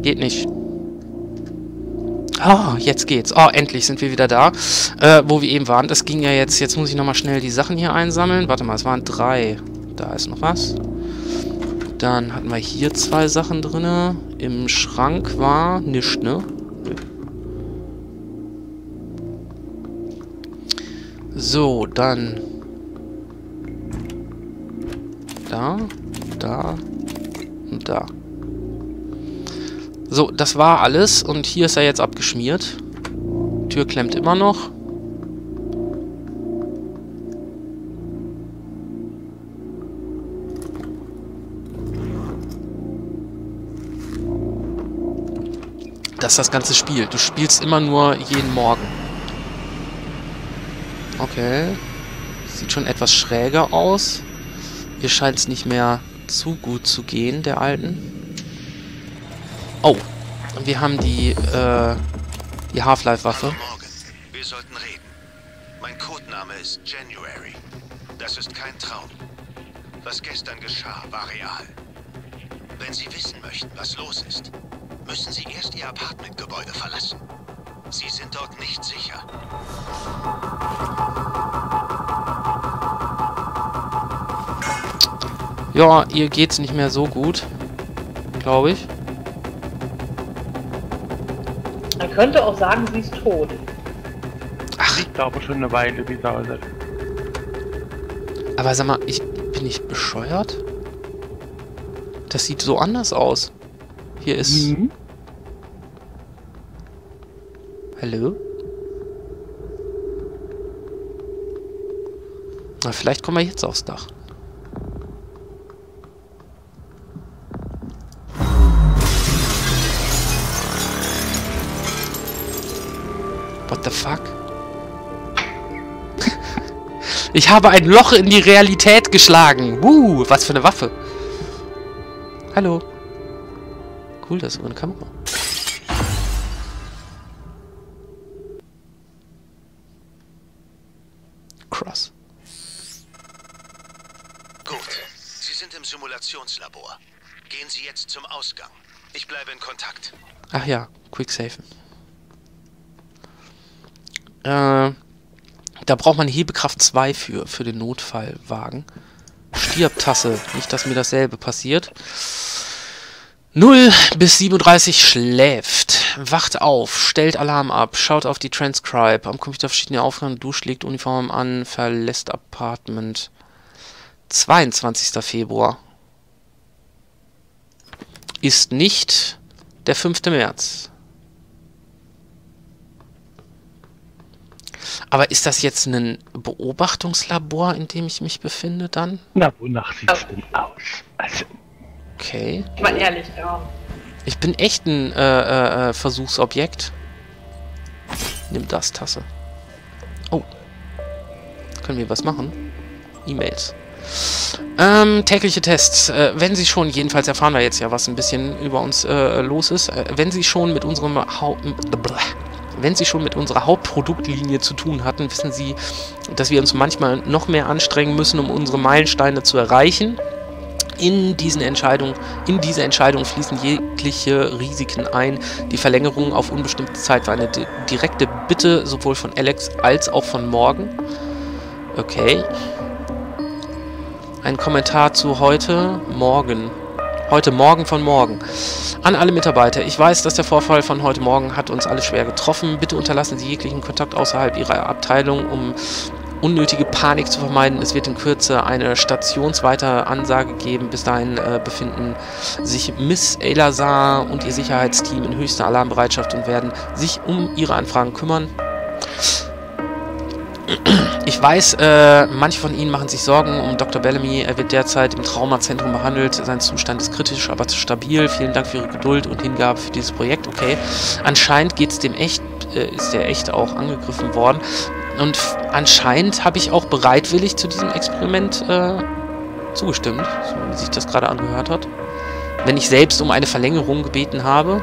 Geht nicht. Ah, jetzt geht's. Oh, endlich sind wir wieder da, wo wir eben waren. Das ging ja jetzt. Jetzt muss ich nochmal schnell die Sachen hier einsammeln. Warte mal, es waren 3. Da ist noch was. Dann hatten wir hier 2 Sachen drin. Im Schrank war nichts, ne? So, dann... Da, da und da. So, das war alles. Und hier ist er jetzt abgeschmiert. Tür klemmt immer noch. Das ist das ganze Spiel. Du spielst immer nur jeden Morgen. Okay. Sieht schon etwas schräger aus. Hier scheint es nicht mehr zu gut zu gehen, der Alten. Oh. Wir haben die Half-Life-Waffe. Morgen. Wir sollten reden. Mein Codename ist January. Das ist kein Traum. Was gestern geschah, war real. Wenn Sie wissen möchten, was los ist, müssen Sie erst Ihr Apartmentgebäude verlassen. Sie sind dort nicht sicher. Ja, ihr geht's nicht mehr so gut. Glaube ich. Man könnte auch sagen, sie ist tot. Ach. Ich glaube schon eine Weile, wie sauer. Aber sag mal, bin ich bescheuert? Das sieht so anders aus. Hier ist... Mhm. Hallo? Na, vielleicht kommen wir jetzt aufs Dach. What the fuck? Ich habe ein Loch in die Realität geschlagen. Was für eine Waffe. Hallo. Cool, das ist über eine Kamera. Krass. Gut. Sie sind im Simulationslabor. Gehen Sie jetzt zum Ausgang. Ich bleibe in Kontakt. Ach ja, Quicksafen. Da braucht man Hebekraft 2 für den Notfallwagen. Stirb-Tasse. Nicht, dass mir dasselbe passiert. 0 bis 37 schläft. Wacht auf. Stellt Alarm ab. Schaut auf die Transcribe. Am Computer verschiedene Aufgaben. Duscht, legt Uniform an. Verlässt Apartment. 22. Februar. Ist nicht der 5. März. Aber ist das jetzt ein Beobachtungslabor, in dem ich mich befinde dann? Na, wonach sieht's denn aus? Also, Okay. Mal ehrlich, ja. Ich bin echt ein Versuchsobjekt. Nimm das, Tasse. Oh. Können wir was machen? E-Mails. Tägliche Tests. Wenn Sie schon, jedenfalls erfahren wir jetzt ja, was ein bisschen über uns los ist. Wenn Sie schon mit unserem Wenn Sie schon mit unserer Hauptproduktlinie zu tun hatten, wissen Sie, dass wir uns manchmal noch mehr anstrengen müssen, um unsere Meilensteine zu erreichen. In diese Entscheidung fließen jegliche Risiken ein. Die Verlängerung auf unbestimmte Zeit war eine direkte Bitte, sowohl von Alex als auch von Morgan. Okay. Ein Kommentar zu heute Morgen. Heute Morgen von Morgen. An alle Mitarbeiter. Ich weiß, dass der Vorfall von heute Morgen hat uns alle schwer getroffen. Bitte unterlassen Sie jeglichen Kontakt außerhalb Ihrer Abteilung, um unnötige Panik zu vermeiden. Es wird in Kürze eine stationsweite Ansage geben. Bis dahin befinden sich Miss Elazar und ihr Sicherheitsteam in höchster Alarmbereitschaft und werden sich um Ihre Anfragen kümmern. Ich weiß, manche von Ihnen machen sich Sorgen um Dr. Bellamy. Er wird derzeit im Traumazentrum behandelt. Sein Zustand ist kritisch, aber stabil. Vielen Dank für Ihre Geduld und Hingabe für dieses Projekt. Okay, anscheinend geht's dem echt, ist der echt auch angegriffen worden. Und anscheinend habe ich auch bereitwillig zu diesem Experiment zugestimmt, so wie sich das gerade angehört hat. Wenn ich selbst um eine Verlängerung gebeten habe.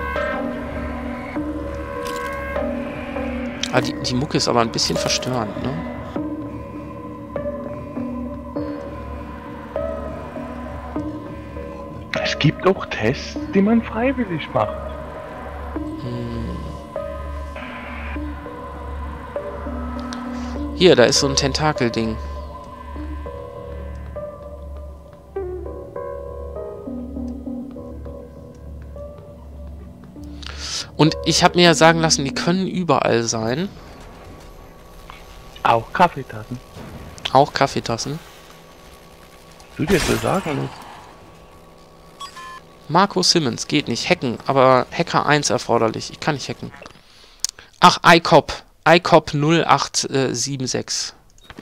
Ah, die Mucke ist aber ein bisschen verstörend, ne? es gibt auch Tests, die man freiwillig macht. Hier, da ist so ein Tentakel-Ding. Und ich habe mir ja sagen lassen, die können überall sein. Auch Kaffeetassen. Auch Kaffeetassen. Du dir so sagen musst. Marco Simmons, geht nicht. Hacken, aber Hacker 1 erforderlich. Ich kann nicht hacken. Ach, ICOP. ICOP 0876.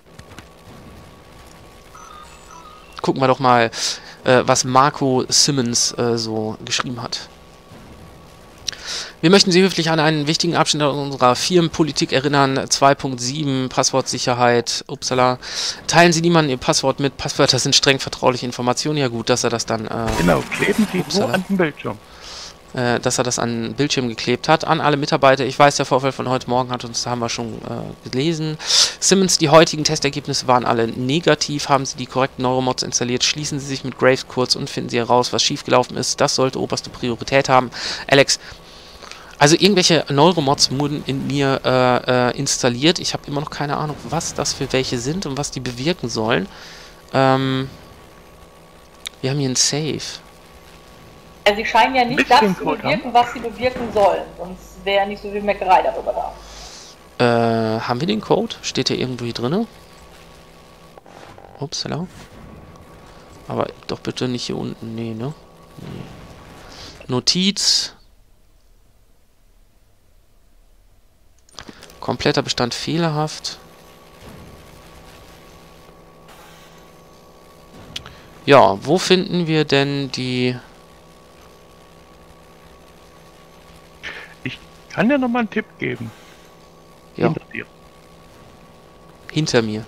Gucken wir doch mal, was Marco Simmons so geschrieben hat. Wir möchten Sie höflich an einen wichtigen Abschnitt unserer Firmenpolitik erinnern. 2.7 Passwortsicherheit. Upsala. Teilen Sie niemandem Ihr Passwort mit. Passwörter sind streng vertrauliche Informationen. Ja gut, dass er das dann... Genau, kleben Sie upsala. nur an den Bildschirm. Dass er das an den Bildschirm geklebt hat. An alle Mitarbeiter. Ich weiß, der Vorfall von heute Morgen hat uns, haben wir schon gelesen. Simmons, die heutigen Testergebnisse waren alle negativ. Haben Sie die korrekten Neuromods installiert? Schließen Sie sich mit Graves kurz und finden Sie heraus, was schiefgelaufen ist. Das sollte oberste Priorität haben. Alex, also irgendwelche Neuromods wurden in mir installiert. Ich habe immer noch keine Ahnung, was das für welche sind und was die bewirken sollen. Wir haben hier ein Save. Also sie scheinen ja nicht Bisschen das zu Code bewirken, was sie bewirken sollen. Sonst wäre nicht so viel Meckerei darüber da. Haben wir den Code? Steht der irgendwo hier drin? Upsala. Aber doch bitte nicht hier unten. Nee, ne? Nee. Notiz. Kompletter Bestand fehlerhaft. Ja, wo finden wir denn die... Ich kann dir nochmal einen Tipp geben. Ja, Hinter dir. hinter mir.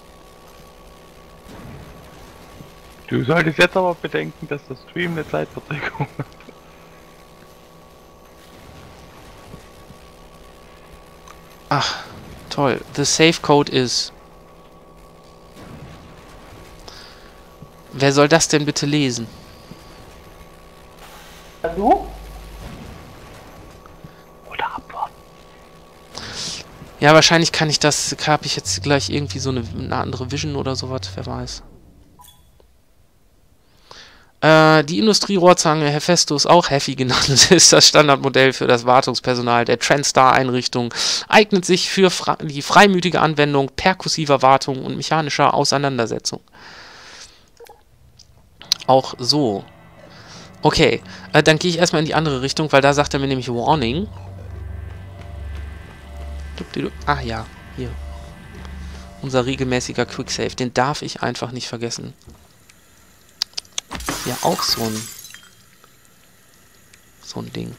Du solltest jetzt aber bedenken, dass das Stream eine Zeitverzögerung hat. Ach, toll. The safe code is... Wer soll das denn bitte lesen? Du? Oder abwarten. Ja, wahrscheinlich kann ich das... Habe ich jetzt gleich irgendwie so eine andere Vision oder sowas, wer weiß. Die Industrierohrzange Hephaestus, auch Heffy genannt, ist das Standardmodell für das Wartungspersonal der Trendstar-Einrichtung, eignet sich für die freimütige Anwendung perkussiver Wartung und mechanischer Auseinandersetzung. Auch so. Okay, dann gehe ich erstmal in die andere Richtung, weil da sagt er mir nämlich Warning. Ah ja, hier. Unser regelmäßiger Quicksave, den darf ich einfach nicht vergessen. Ja, auch so ein Ding.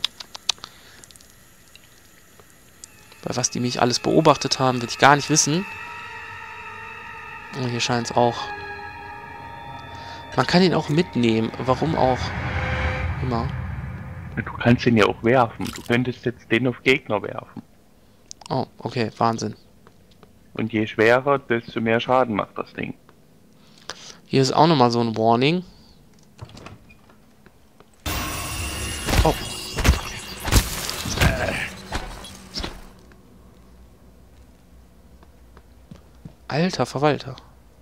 Bei was die mich alles beobachtet haben, will ich gar nicht wissen. Und hier scheint es auch... Man kann ihn auch mitnehmen. Warum auch immer. Du kannst ihn ja auch werfen. Du könntest jetzt den auf Gegner werfen. Oh, okay, Wahnsinn. Und je schwerer, desto mehr Schaden macht das Ding. Hier ist auch nochmal so ein Warning. Oh. Alter Verwalter.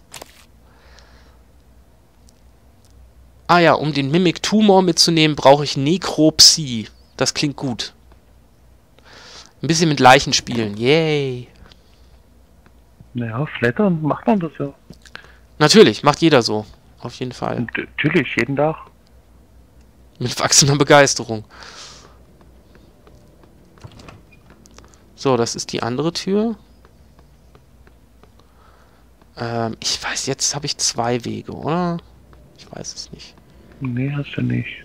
Ah ja, um den Mimic Tumor mitzunehmen, brauche ich Nekropsie. Das klingt gut. Ein bisschen mit Leichen spielen. Yay. Naja, Flattern macht man das ja. Natürlich, macht jeder so. Auf jeden Fall. Und natürlich, jeden Tag. Mit wachsender Begeisterung. So, das ist die andere Tür. Ich weiß, jetzt habe ich 2 Wege, oder? Ich weiß es nicht. Nee, hast du nicht.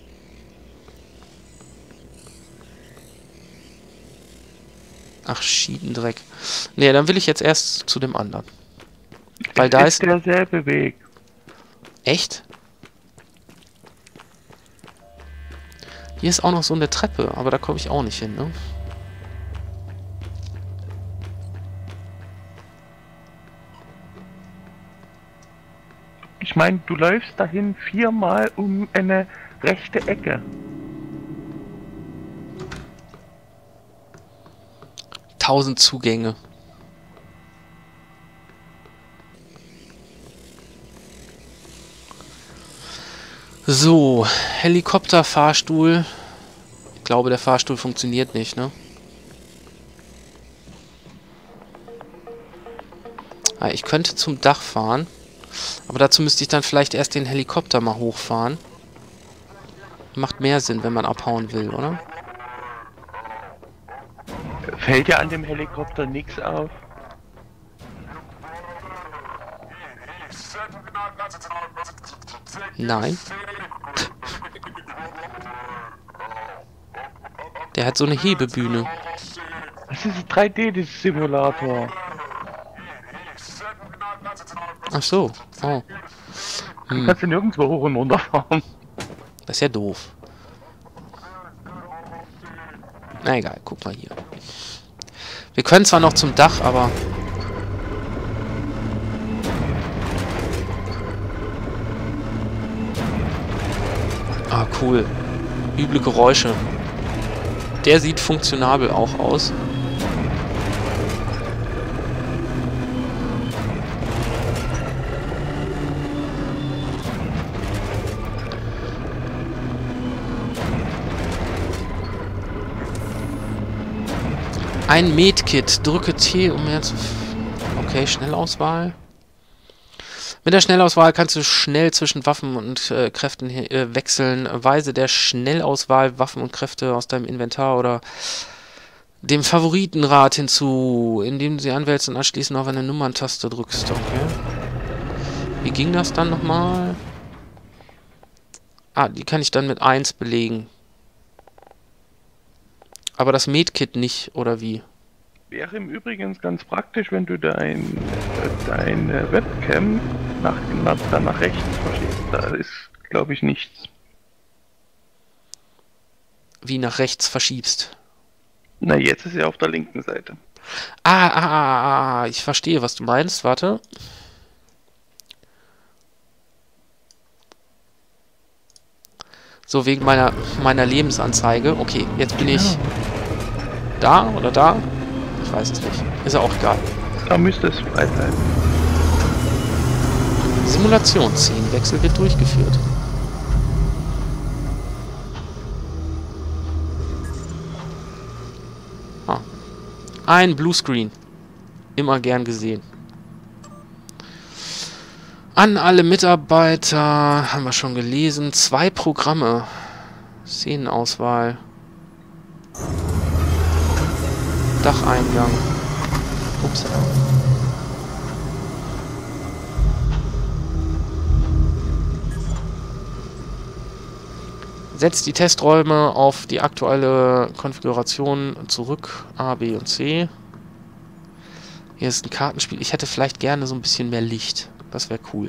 Ach, Schiedendreck. Nee, dann will ich jetzt erst zu dem anderen. Weil da ist... derselbe Weg. Echt? Hier ist auch noch so eine Treppe, aber da komme ich auch nicht hin, ne? Ich meine, du läufst dahin 4-mal um eine rechte Ecke. 1000 Zugänge. So, Helikopter, Fahrstuhl. Ich glaube, der Fahrstuhl funktioniert nicht, ne? Ah, ich könnte zum Dach fahren. Aber dazu müsste ich dann vielleicht erst den Helikopter mal hochfahren. Macht mehr Sinn, wenn man abhauen will, oder? Fällt ja an dem Helikopter nichts auf? Nein. Der hat so eine Hebebühne. Das ist ein 3D-Simulator. Ach so. Oh. Du kannst ja nirgendwo hoch und runter fahren. Das ist ja doof. Na egal, guck mal hier. Wir können zwar noch zum Dach, aber... Ah, cool. Üble Geräusche. Der sieht funktionabel auch aus. Ein Medkit. Drücke T, um mehr zu... Okay, Schnellauswahl. Mit der Schnellauswahl kannst du schnell zwischen Waffen und Kräften wechseln. Weise der Schnellauswahl Waffen und Kräfte aus deinem Inventar oder dem Favoritenrad hinzu, indem du sie anwählst und anschließend auf eine Nummerntaste drückst. Okay. Wie ging das dann nochmal? Ah, die kann ich dann mit 1 belegen. Aber das Medkit nicht, oder wie? Wäre im Übrigen ganz praktisch, wenn du deine Webcam nach rechts verschiebst. Da ist, glaube ich, nichts. Wie nach rechts verschiebst? Na, jetzt ist sie auf der linken Seite. Ich verstehe, was du meinst. Warte. So, wegen meiner Lebensanzeige. Okay, jetzt bin ich da oder da? Ich weiß es nicht. Ist ja auch egal. Da müsste es frei sein. Simulationsszenenwechsel wird durchgeführt. Ah. Ein Bluescreen. Immer gern gesehen. An alle Mitarbeiter, haben wir schon gelesen. 2 Programme. Szenenauswahl. Dacheingang. Ups. Setzt die Testräume auf die aktuelle Konfiguration zurück. A, B und C. Hier ist ein Kartenspiel. Ich hätte vielleicht gerne so ein bisschen mehr Licht. Das wäre cool.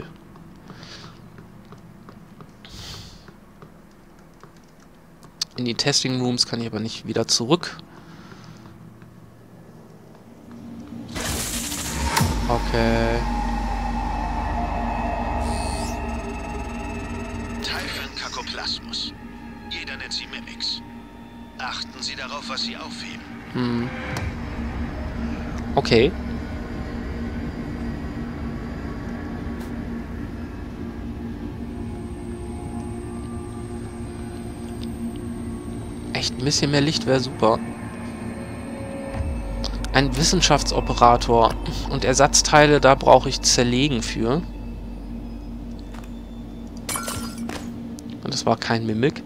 In die Testing Rooms kann ich aber nicht wieder zurück. Okay. Typhon-Kakoplasmus. Jeder nennt sie Mimics. Achten Sie darauf, was Sie aufheben. Okay. Echt, ein bisschen mehr Licht wäre super. Ein Wissenschaftsoperator und Ersatzteile, da brauche ich Zerlegen für. Und das war kein Mimik.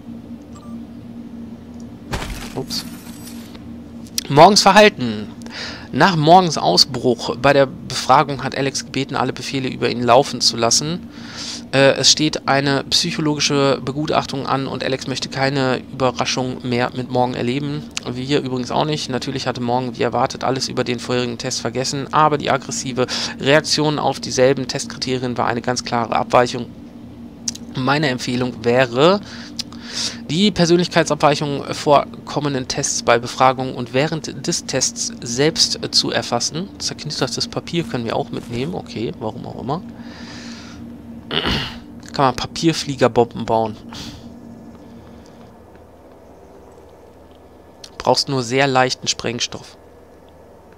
Ups. Morgens Verhalten. Nach morgens Ausbruch bei der Befragung hat Alex gebeten, alle Befehle über ihn laufen zu lassen. Es steht eine psychologische Begutachtung an und Alex möchte keine Überraschung mehr mit Morgan erleben. Wir übrigens auch nicht. Natürlich hatte Morgan, wie erwartet, alles über den vorherigen Test vergessen, aber die aggressive Reaktion auf dieselben Testkriterien war eine ganz klare Abweichung. Meine Empfehlung wäre, die Persönlichkeitsabweichungen vor kommenden Tests bei Befragungen und während des Tests selbst zu erfassen. Zerknittertes Papier können wir auch mitnehmen. Okay, warum auch immer. Kann man Papierfliegerbomben bauen. Brauchst nur sehr leichten Sprengstoff.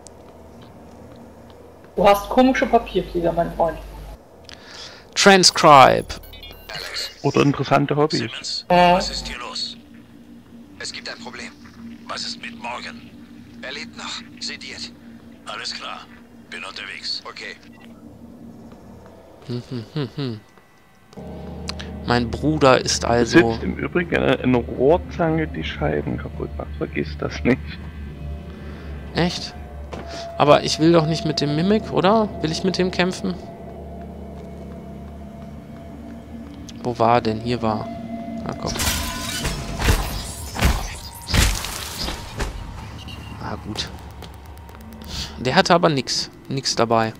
Du hast komische Papierflieger, mein Freund. Transcribe. Alex. Oder interessante Hobbys. Simmons, was ist hier los? Es gibt ein Problem. Was ist mit Morgan? Er lebt noch. Sediert. Alles klar. Bin unterwegs. Okay. Mein Bruder ist also... Sitzt im Übrigen eine Rohrzange, die Scheiben kaputt macht. Vergiss das nicht. Echt? Aber ich will doch nicht mit dem Mimik, oder? Will ich mit dem kämpfen? Wo war er denn? Hier war... Ah, komm. Ah, gut. Der hatte aber nix. Nix dabei.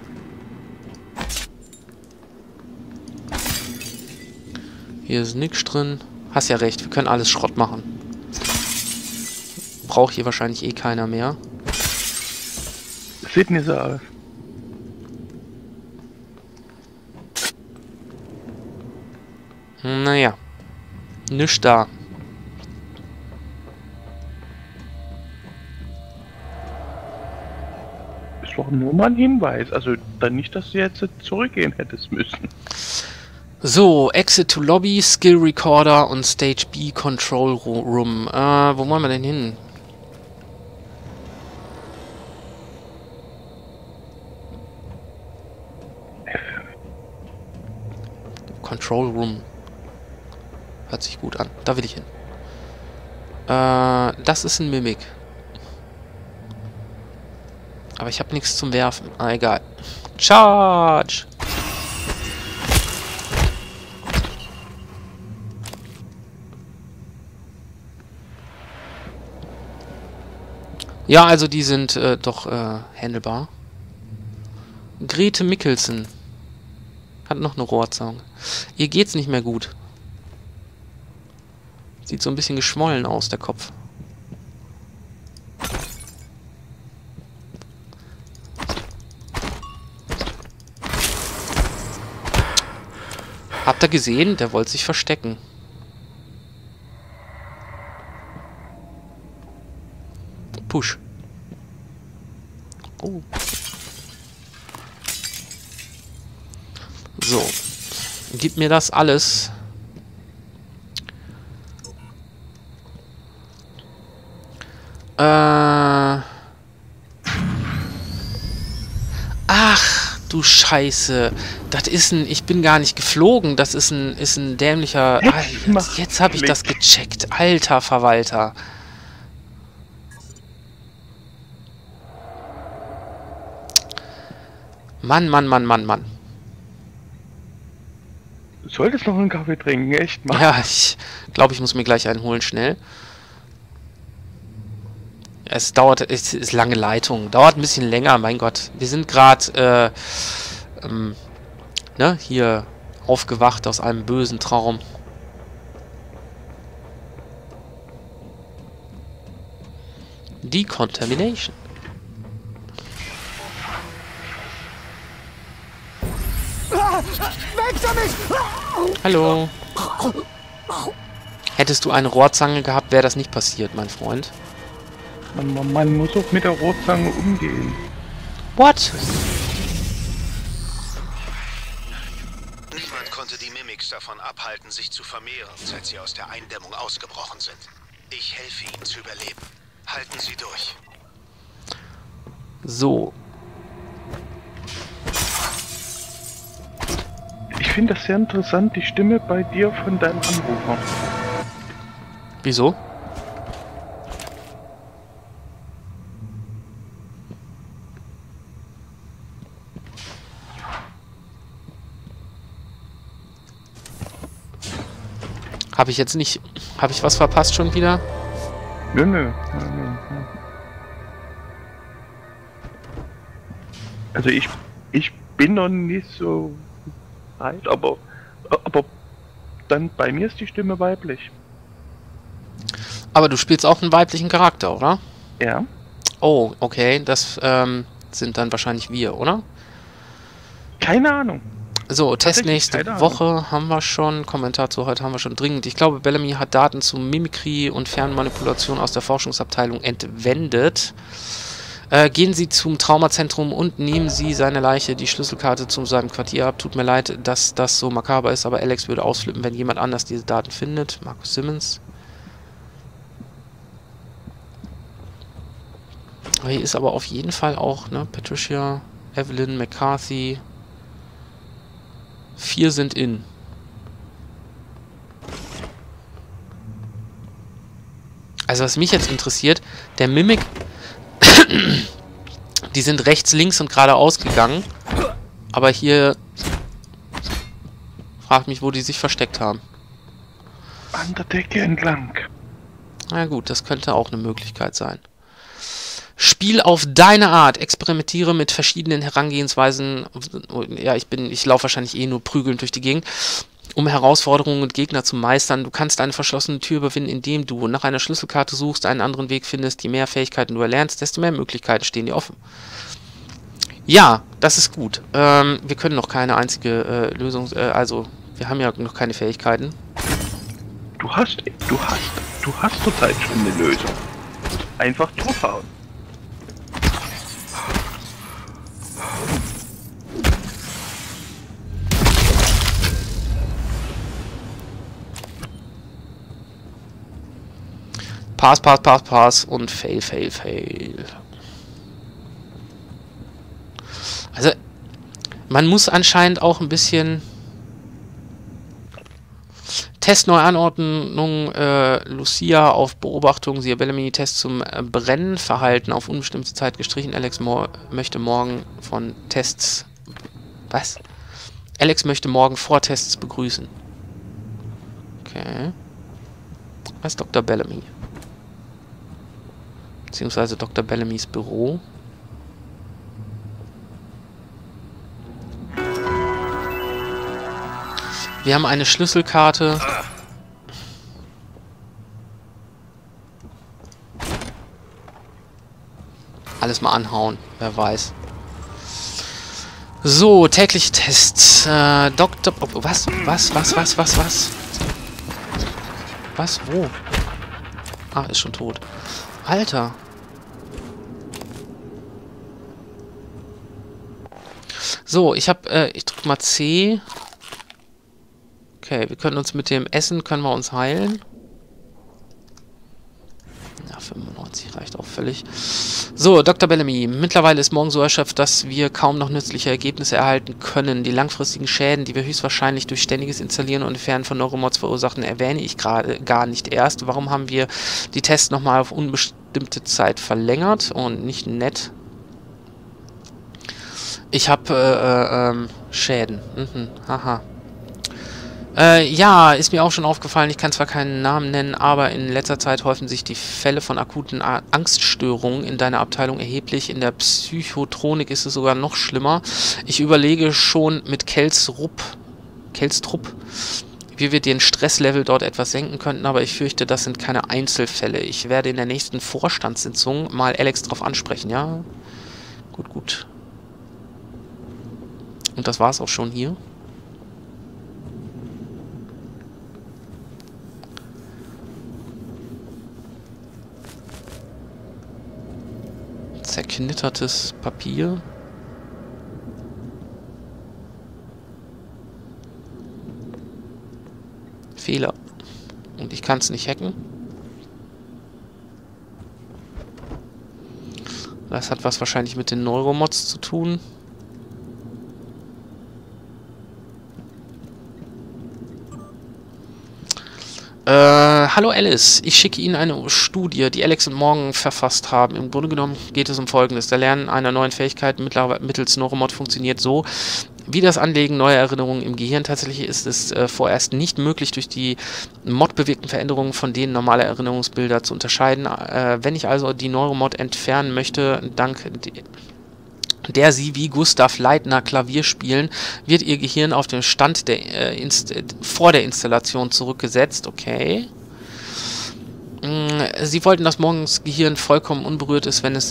Hier ist nix drin. Hast ja recht, wir können alles Schrott machen. Braucht hier wahrscheinlich eh keiner mehr. Sieht nicht so aus. Naja. Nichts da. Ist doch nur mal ein Hinweis. Also dann nicht, dass du jetzt zurückgehen hättest müssen. So, Exit to Lobby, Skill Recorder und Stage B Control Room. Wo wollen wir denn hin? Control Room. Hört sich gut an. Da will ich hin. Das ist ein Mimik. Aber ich habe nichts zum Werfen. Ah, egal. Charge! Ja, also die sind doch handelbar. Grete Mikkelsen hat noch eine Rohrzange. Ihr geht's nicht mehr gut. Sieht so ein bisschen geschwollen aus, der Kopf. Habt ihr gesehen? Der wollte sich verstecken. Push. Oh. So. Gib mir das alles. Ach, du Scheiße. Das ist ein... Ich bin gar nicht geflogen. Das ist ein dämlicher... Jetzt habe ich das gecheckt. Alter Verwalter. Mann, Mann, Mann, Mann, Mann. Du solltest noch einen Kaffee trinken, echt mal. Ja, ich glaube, ich muss mir gleich einen holen, schnell. Es dauert, es ist lange Leitung. Dauert ein bisschen länger, mein Gott. Wir sind gerade, ne, hier aufgewacht aus einem bösen Traum. Decontamination. Hallo. Hättest du eine Rohrzange gehabt, wäre das nicht passiert, mein Freund. Man muss auch mit der Rohrzange umgehen. What? Niemand konnte die Mimics davon abhalten, sich zu vermehren, seit sie aus der Eindämmung ausgebrochen sind. Ich helfe ihnen zu überleben. Halten Sie durch. So. Ich finde das sehr interessant, die Stimme bei dir von deinem Anrufer. Wieso? Habe ich jetzt nicht... Habe ich was verpasst schon wieder? Nö. Also ich bin noch nicht so weit, aber dann bei mir ist die Stimme weiblich. Aber du spielst auch einen weiblichen Charakter, oder? Ja. Oh, okay. Das sind dann wahrscheinlich wir, oder? Keine Ahnung. So, Test Tatsächlich, nächste keine Woche haben wir schon. Kommentar zu heute haben wir schon dringend. Ich glaube, Bellamy hat Daten zu Mimikry und Fernmanipulation aus der Forschungsabteilung entwendet. Gehen Sie zum Traumazentrum und nehmen Sie seine Leiche, die Schlüsselkarte zu seinem Quartier ab. Tut mir leid, dass das so makaber ist, aber Alex würde ausflippen, wenn jemand anders diese Daten findet. Marcus Simmons. Hier ist aber auf jeden Fall auch, ne, Patricia, Evelyn, McCarthy. 4 sind in. Also was mich jetzt interessiert, der Mimic, die sind rechts, links und geradeaus gegangen. Aber hier fragt mich, wo die sich versteckt haben. An der Decke entlang. Na gut, das könnte auch eine Möglichkeit sein. Spiel auf deine Art. Experimentiere mit verschiedenen Herangehensweisen. Ja, ich laufe wahrscheinlich eh nur prügelnd durch die Gegend, um Herausforderungen und Gegner zu meistern. Du kannst eine verschlossene Tür überwinden, indem du nach einer Schlüsselkarte suchst, einen anderen Weg findest. Je mehr Fähigkeiten du erlernst, desto mehr Möglichkeiten stehen dir offen. Ja, das ist gut. Wir können noch keine einzige Lösung, also wir haben ja noch keine Fähigkeiten. Du hast zurzeit schon eine Lösung. Einfach draufhauen. Pass und fail. Also, man muss anscheinend auch ein bisschen Testneuanordnung, Lucia auf Beobachtung, siehe Bellamy-Test zum Brennen, Verhalten auf unbestimmte Zeit gestrichen. Alex möchte morgen von Tests... Was? Alex möchte morgen vor Tests begrüßen. Okay. Das ist Dr. Bellamy. Beziehungsweise Dr. Bellamys Büro. Wir haben eine Schlüsselkarte. Alles mal anhauen, wer weiß. So, tägliche Tests. Dr. Was? Was? Wo? Ah, ist schon tot. Alter. So, ich drück mal C. Okay, wir können uns mit dem Essen, können wir uns heilen. Ja, 95 reicht auch völlig. So, Dr. Bellamy. Mittlerweile ist morgen so erschöpft, dass wir kaum noch nützliche Ergebnisse erhalten können. Die langfristigen Schäden, die wir höchstwahrscheinlich durch ständiges Installieren und Entfernen von Neuromods verursachen, erwähne ich gerade gar nicht erst. Warum haben wir die Tests nochmal auf unbestimmte Zeit verlängert und nicht nett? Ich habe Schäden. Haha. Ja, ist mir auch schon aufgefallen, ich kann zwar keinen Namen nennen, aber in letzter Zeit häufen sich die Fälle von akuten Angststörungen in deiner Abteilung erheblich. In der Psychotronik ist es sogar noch schlimmer. Ich überlege schon mit Kelstrup, wie wir den Stresslevel dort etwas senken könnten, aber ich fürchte, das sind keine Einzelfälle. Ich werde in der nächsten Vorstandssitzung mal Alex drauf ansprechen, ja? Gut. Und das war's auch schon hier. Zerknittertes Papier. Fehler. Und ich kann es nicht hacken. Das hat was wahrscheinlich mit den Neuromods zu tun. Hallo Alice, ich schicke Ihnen eine Studie, die Alex und Morgan verfasst haben. Im Grunde genommen geht es um Folgendes. Der Lernen einer neuen Fähigkeit mittels Neuromod funktioniert so, wie das Anlegen neuer Erinnerungen im Gehirn. Tatsächlich ist es vorerst nicht möglich, durch die Mod-bewirkten Veränderungen von denen normaler Erinnerungsbilder zu unterscheiden. Wenn ich also die Neuromod entfernen möchte, dank der sie wie Gustav Leitner Klavier spielen, wird ihr Gehirn auf den Stand vor der Installation zurückgesetzt. Okay. Sie wollten, dass Morgens Gehirn vollkommen unberührt ist, wenn es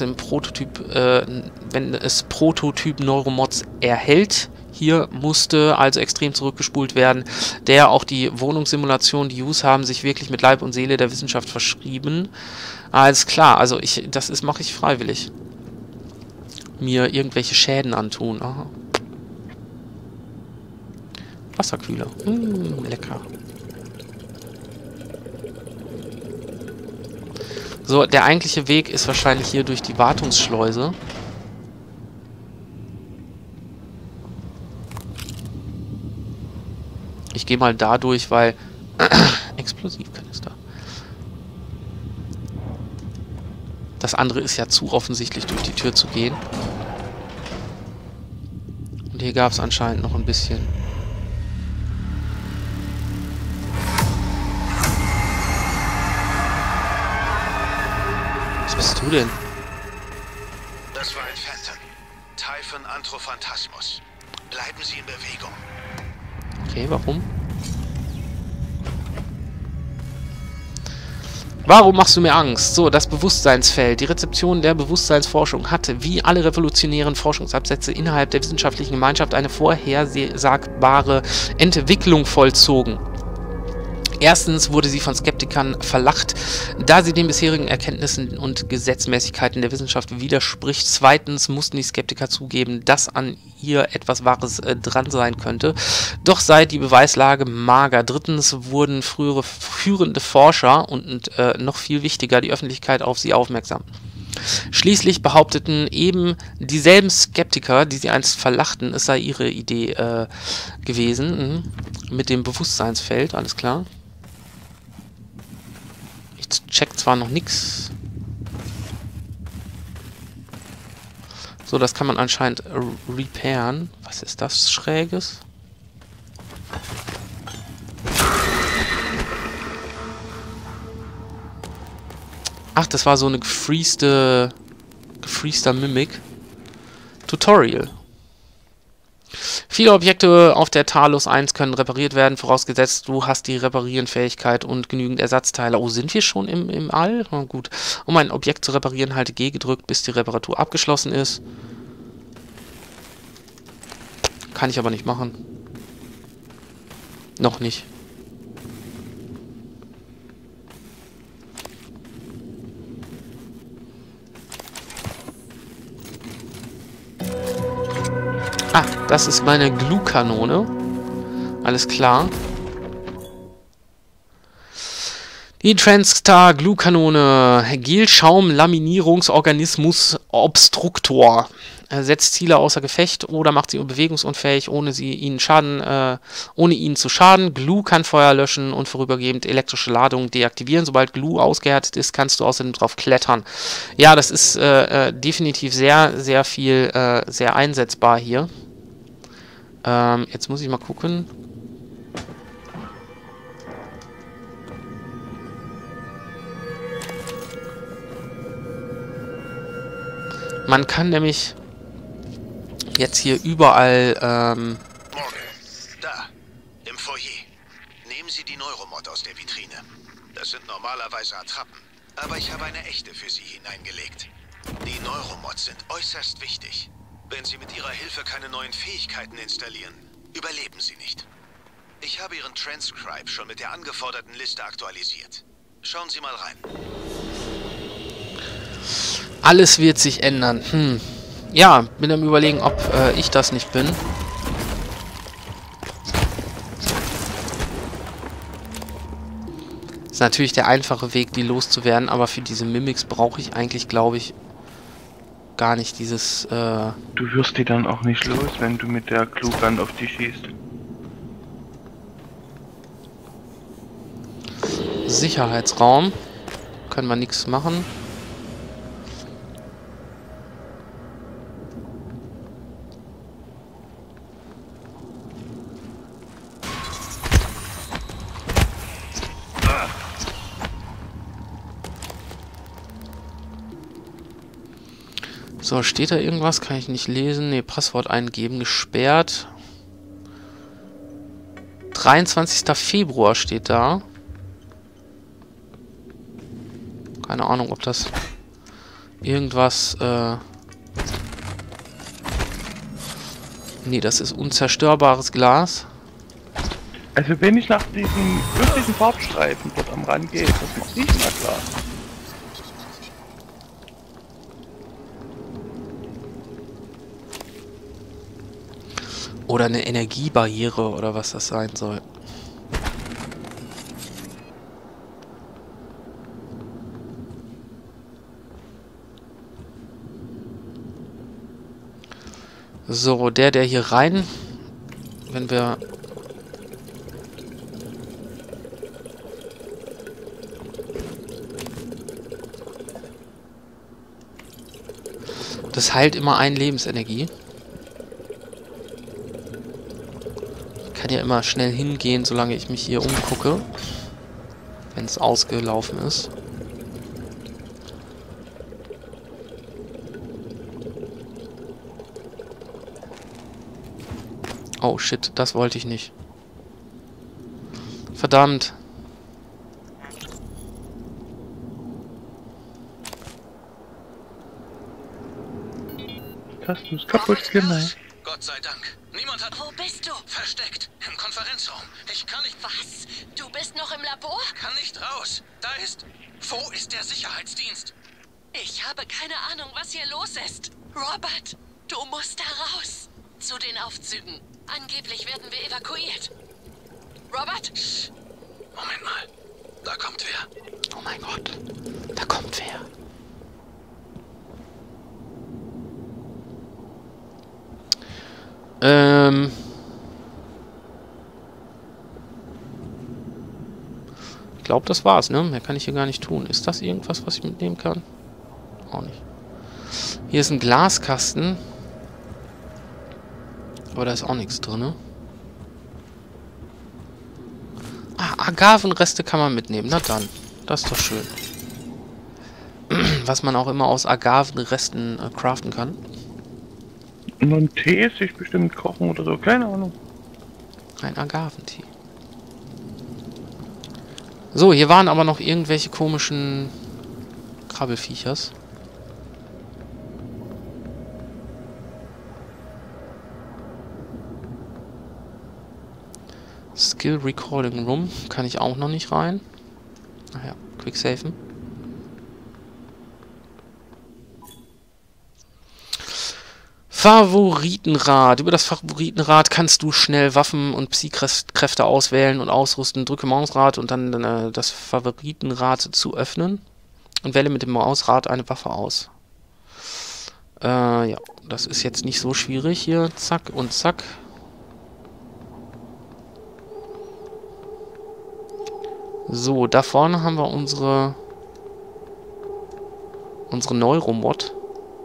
Prototyp Neuromods erhält. Hier musste also extrem zurückgespult werden. Auch die Wohnungssimulation, die Hughes haben sich wirklich mit Leib und Seele der Wissenschaft verschrieben. Alles klar, also das mache ich freiwillig. mir irgendwelche Schäden antun. Aha. Wasserkühler. Lecker. So, der eigentliche Weg ist wahrscheinlich hier durch die Wartungsschleuse. Ich gehe mal da durch, weil... Explosivkanister. Das andere ist ja zu offensichtlich, durch die Tür zu gehen. Und hier gab es anscheinend noch ein bisschen. Was bist du denn? Das war ein Phantom. Teil von Antrophantasmus. Bleiben Sie in Bewegung. Okay, warum? Warum machst du mir Angst? So, das Bewusstseinsfeld. Die Rezeption der Bewusstseinsforschung hatte, wie alle revolutionären Forschungsabsätze innerhalb der wissenschaftlichen Gemeinschaft, eine vorhersagbare Entwicklung vollzogen. Erstens wurde sie von Skeptikern verlacht, da sie den bisherigen Erkenntnissen und Gesetzmäßigkeiten der Wissenschaft widerspricht. Zweitens mussten die Skeptiker zugeben, dass an ihr etwas Wahres dran sein könnte. Doch sei die Beweislage mager. Drittens wurden frühere führende Forscher und noch viel wichtiger die Öffentlichkeit auf sie aufmerksam. Schließlich behaupteten eben dieselben Skeptiker, die sie einst verlachten, es sei ihre Idee gewesen. Mit dem Bewusstseinsfeld, alles klar. Ich check zwar noch nichts. So, das kann man anscheinend repairen. Was ist das Schräges? Ach, das war so eine gefreester Mimik. Tutorial. Viele Objekte auf der Talos 1 können repariert werden, vorausgesetzt du hast die Reparierenfähigkeit und genügend Ersatzteile. Oh, sind wir schon im All? Oh, gut. Um ein Objekt zu reparieren, halte G gedrückt, bis die Reparatur abgeschlossen ist. Kann ich aber nicht machen. Noch nicht. Ah, das ist meine Glue-Kanone. Alles klar. Die Transstar Glue-Kanone. Gelschaum-Laminierungsorganismus Obstruktor. Setzt Ziele außer Gefecht oder macht sie bewegungsunfähig, ohne ihnen zu schaden. Glue kann Feuer löschen und vorübergehend elektrische Ladungen deaktivieren. Sobald Glue ausgehärtet ist, kannst du außerdem drauf klettern. Ja, das ist definitiv sehr, sehr viel, sehr einsetzbar hier. Jetzt muss ich mal gucken. Man kann nämlich jetzt hier überall, Morgen. Da. Im Foyer. Nehmen Sie die Neuromod aus der Vitrine. Das sind normalerweise Attrappen. Aber ich habe eine echte für Sie hineingelegt. Die Neuromods sind äußerst wichtig. Wenn Sie mit Ihrer Hilfe keine neuen Fähigkeiten installieren, überleben Sie nicht. Ich habe Ihren Transcribe schon mit der angeforderten Liste aktualisiert. Schauen Sie mal rein. alles wird sich ändern. Ja, bin am Überlegen, ob ich das nicht bin. Ist natürlich der einfache Weg, die loszuwerden, aber für diese Mimics brauche ich eigentlich, glaube ich, gar nicht dieses... Du wirst die dann auch nicht los, wenn du mit der Glue-Gun auf die schießt. Sicherheitsraum. Können wir nichts machen. So, steht da irgendwas? Kann ich nicht lesen. Ne, Passwort eingeben. Gesperrt. 23. Februar steht da. Keine Ahnung, ob das irgendwas... Ne, das ist unzerstörbares Glas. Also wenn ich nach diesem wirklichen Farbstreifen dort am Rand gehe, das macht nicht mal klar. Oder eine Energiebarriere oder was das sein soll. So, der hier rein... Wenn wir... Das heilt immer eine Lebensenergie. Ich kann ja immer schnell hingehen, solange ich mich hier umgucke. Wenn es ausgelaufen ist. Oh shit, das wollte ich nicht. Verdammt. Hast du es kaputt gemacht? Gott sei Dank. Niemand hat... Wo bist du? Versteckt. Im Konferenzraum. Ich kann nicht... Was? Du bist noch im Labor? Kann nicht raus. Da ist... Wo ist der Sicherheitsdienst? Ich habe keine Ahnung, was hier los ist. Robert, du musst da raus. Zu den Aufzügen. Angeblich werden wir evakuiert. Robert? Psst. Moment mal. Da kommt wer. Oh mein Gott. Da kommt wer. Ich glaube, das war's, ne? Mehr kann ich hier gar nicht tun. Ist das irgendwas, was ich mitnehmen kann? Auch nicht. Hier ist ein Glaskasten. Aber da ist auch nichts drin. Ah, Agavenreste kann man mitnehmen. Na dann. Das ist doch schön. Was man auch immer aus Agavenresten craften kann. Und einen Tee sich bestimmt kochen oder so. Keine Ahnung. Ein Agaventee. So, hier waren aber noch irgendwelche komischen Krabbelfiechers. Skill Recording Room kann ich auch noch nicht rein. Ach ja, Quicksafen. Favoritenrad. Über das Favoritenrad kannst du schnell Waffen und Psy-Kräfte auswählen und ausrüsten. Drücke Mausrad und dann das Favoritenrad zu öffnen. Und wähle mit dem Mausrad eine Waffe aus. Ja, das ist jetzt nicht so schwierig hier. Zack und zack. So, da vorne haben wir unsere Neuromod.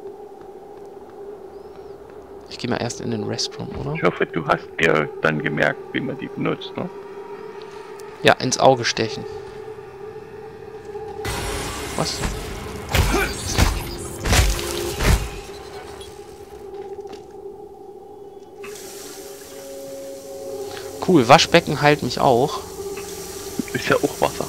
Ich gehe mal erst in den Restroom, oder? Ich hoffe, du hast dir dann gemerkt, wie man die benutzt, ne? Ja, ins Auge stechen. Was? Cool, Waschbecken heilt mich auch. Ist ja auch Wasser.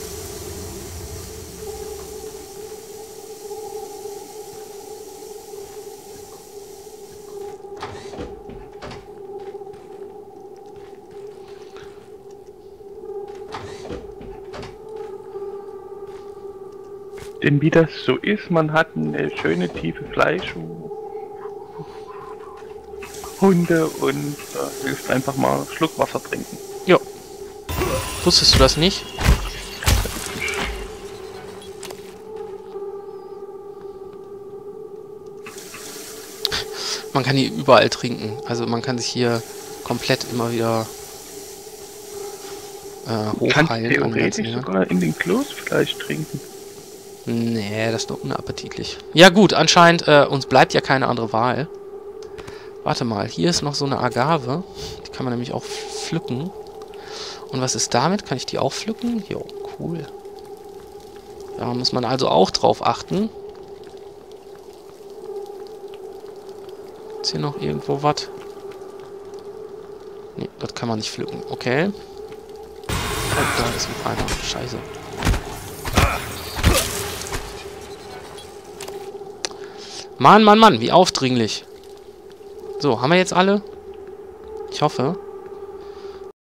Denn wie das so ist, man hat eine schöne tiefe Fleischhunde und hilft einfach mal einen Schluck Wasser trinken. Ja. Wusstest du das nicht? Man kann hier überall trinken. Also man kann sich hier komplett immer wieder hochheilen. Kannst theoretisch sogar in den Klos Fleisch trinken. Nee, das ist nur unappetitlich. Ja gut, anscheinend, uns bleibt ja keine andere Wahl. Warte mal, hier ist noch so eine Agave. Die kann man nämlich auch pflücken. Und was ist damit? Kann ich die auch pflücken? Jo, cool. Da muss man also auch drauf achten. Ist hier noch irgendwo was? Nee, das kann man nicht pflücken. Okay. Oh, da ist noch einer. Scheiße. Mann, Mann, Mann, wie aufdringlich. So, haben wir jetzt alle? Ich hoffe.